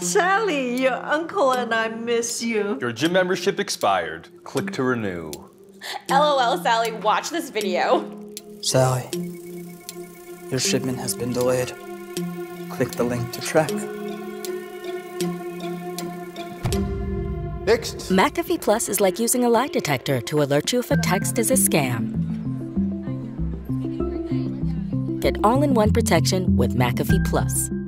Sally, your uncle and I miss you. Your gym membership expired. Click to renew. LOL, Sally, watch this video. Sally, your shipment has been delayed. Click the link to track. Next. McAfee Plus is like using a lie detector to alert you if a text is a scam. Get all-in-one protection with McAfee Plus.